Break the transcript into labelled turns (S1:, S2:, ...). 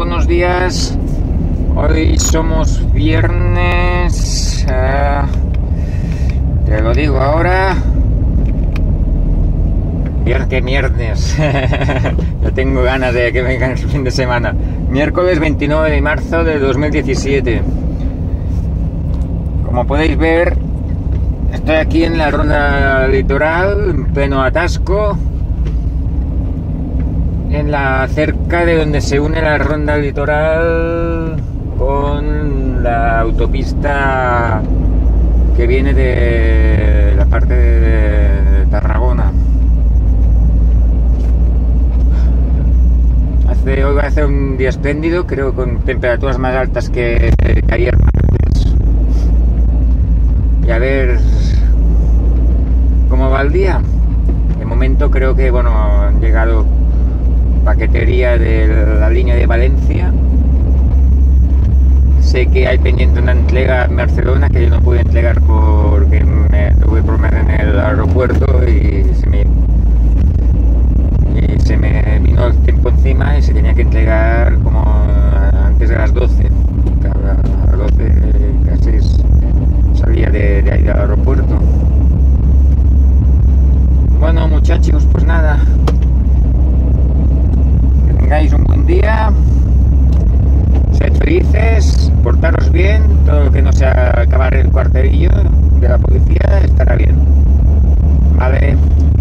S1: Buenos días. Hoy somos viernes. Te lo digo ahora. Viernes. Ya tengo ganas de que venga el fin de semana. Miércoles 29 de marzo de 2017. Como podéis ver, estoy aquí en la ronda litoral, en pleno atasco. Cerca de donde se une la ronda litoral con la autopista que viene de la parte de Tarragona. Hoy va a ser un día espléndido, creo, con temperaturas más altas que ayer martes. Y a ver cómo va el día. De momento creo que han llegado paquetería de la línea de Valencia. Sé que hay pendiente una entrega en Barcelona que yo no pude entregar porque me tuve problemas en el aeropuerto y se me vino el tiempo encima y se tenía que entregar como antes de las 12. A las 12 casi salía de ahí del aeropuerto. Bueno, muchachos, pues nada. Que tengáis un buen día. Sed felices, portaros bien. Todo lo que no sea acabar el cuartelillo de la policía estará bien. Vale.